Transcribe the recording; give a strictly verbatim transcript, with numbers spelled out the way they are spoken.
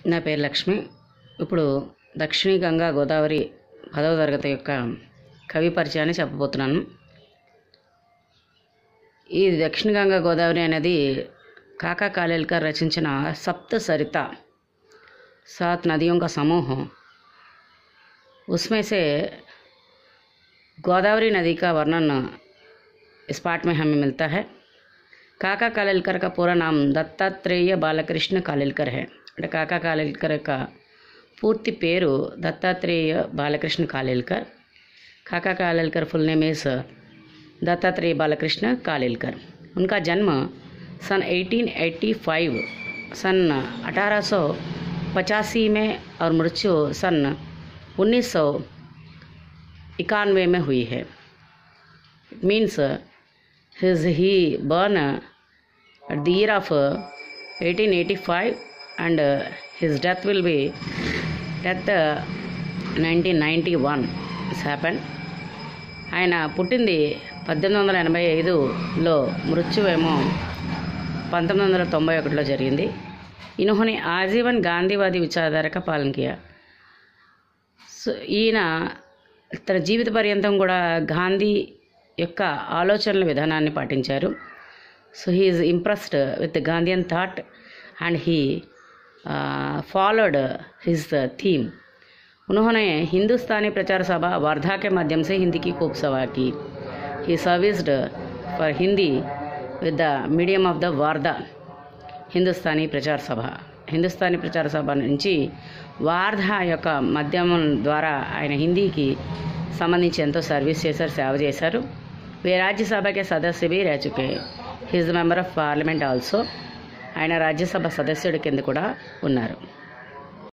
నా పేరు లక్ష్మి. ఇప్పుడు దక్షిణ గంగా గోదావరి పదవ తరగతి యొక్క కవి పరిచయాన్ని చెప్పబోతున్నాను. ఈ దక్షిణ గంగా గోదావరి అనేది కాకా కాలేల్కర్ రచించిన सप्त सरिता सात नदियों का समूह, उसमें से गोदावरी नदी का वर्णन इस पाठ में हमें मिलता है. काका कालेलकर का पूरा नाम दत्तात्रेय बालकृष्ण कालेलकर है. అంటే కాకా కాలేల్కర్ యొక్క పూర్తి పేరు Dattatreya Balakrishna Kalelkar. Kaka Kalelkar full name is Dattatreya Balakrishna Kalelkar. उनका जन्म सन अठारह सौ पचासी सन अठारह सौ पचासी में और मृत्यु सन उन्नीस सौ इक्यानवे में हुई है. It means his he born at the year of eighteen eighty-five and uh, his death will be death uh, nineteen ninety-one this happened. ఆయన పుట్టింది పద్దెనిమిది వందల ఎనభై ఐదులో, మృత్యువేమో పంతొమ్మిది వందల తొంభై ఒకటిలో జరిగింది. ఇన్హోనే ఆజీవన్ గాంధీవాది విచారధార కా పాలన కియా. సో ఈయన తన జీవిత పర్యంతం కూడా గాంధీ యొక్క ఆలోచనల విధానాన్ని పాటించారు. So he is impressed with the Gandhian thought and he uh, followed his uh, theme. उन्होंने हिंदुस्तानी प्रचार सभा वर्धा के माध्यम से हिंदी की खूब सेवा की. He serviced for Hindi with the medium of the Wardha Hindustani ప్రచార సభ. హిందుస్థానీ ప్రచార సభ నుంచి వార్ధా యొక్క మాధ్యమం ద్వారా ఆయన హిందీకి సంబంధించి ఎంతో సర్వీస్ చేశారు, సేవ చేశారు. वे राज्यसभा के सदस्य भी रह चुके हैं. He is the member of parliament also. ఆయన రాజ్యసభ సదస్యుడి కింద కూడా ఉన్నారు.